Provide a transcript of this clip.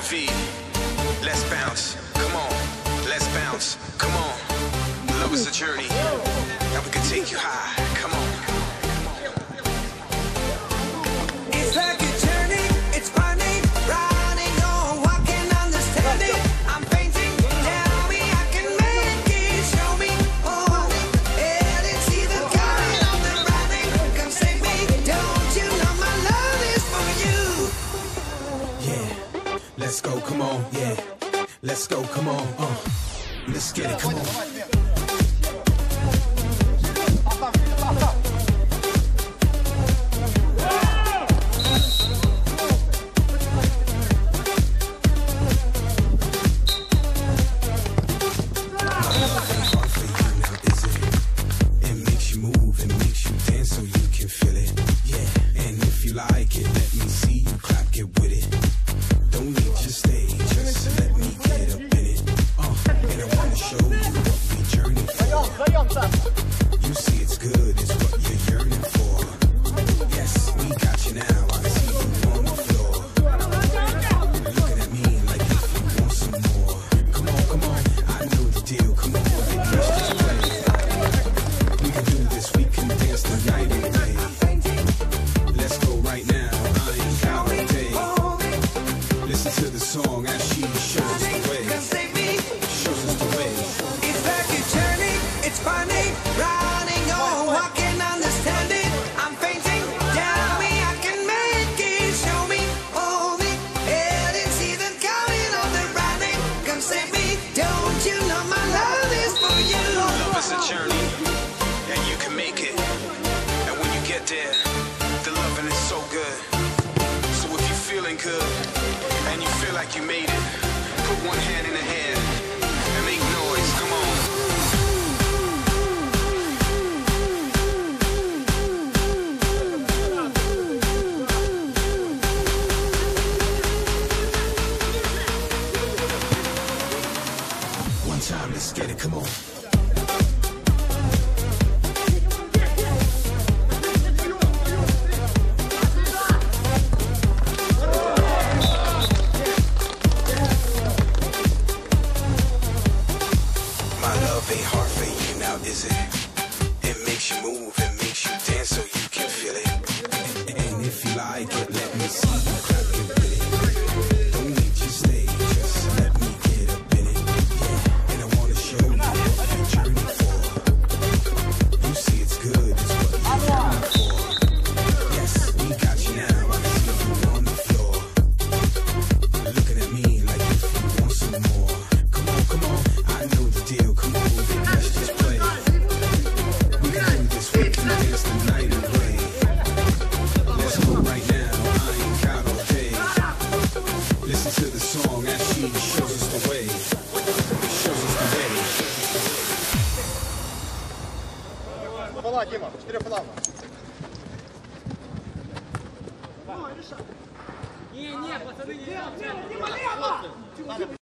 V. Let's bounce. Come on. Let's bounce. Come on. Love is a journey. Now we can take you high. Come on. It's like a journey. It's funny. Riding on. I can understand it. I'm painting. Tell me I can make it. Show me. Oh, and it's either coming on the riding. Come save me. Don't you know my love is for you? Yeah. Let's go. Come on. Yeah. Let's go. Come on. Let's get it. Come on. Like it, let me see you clap, get with it. Don't need your stage, just let me get up in it. And I wanna show you what we journey for. You see it's good, it's what you're yearning for. Yes, we got you now, I see you on the floor. Looking at me like if you want some more. Come on, I know the deal, come on, baby, let's just play. We can do this, we can dance the night away. Let's go right now, I ain't got a day. Listen to the song as she shows us the way. Shows us the way. It's like a journey, it's funny. Riding on, I can understand it. I'm fainting, tell me I can make it. Show me, hold me, and it's either coming or the riding. Come save me, don't you know my love is for you? Love is a journey, and you can make it. And when you get there, the loving is so good. So if you're feeling good and you feel like you made it, put one hand in the air and make noise. Come on. One time, let's get it. Come on. Ain't hard for you now, is it? It makes you move, it makes you dance so you can feel it. And if you like it, let me see you clap it with it. Don't need your stage, just let me get up in it. Yeah, and I wanna show you what you're journey for. You see it's good, it's what you're yearning for. Yes, we got you now, I see you on the floor. Looking at me like if you want some more. Come on, I know the deal, come on. Let's just play. We can do this, we can dance the night away. Let's go right now, I ain't got all day. Listen to the song as she shows us the way. Shows us the way. Пола, Дима, 4 плана. Не, пацаны, не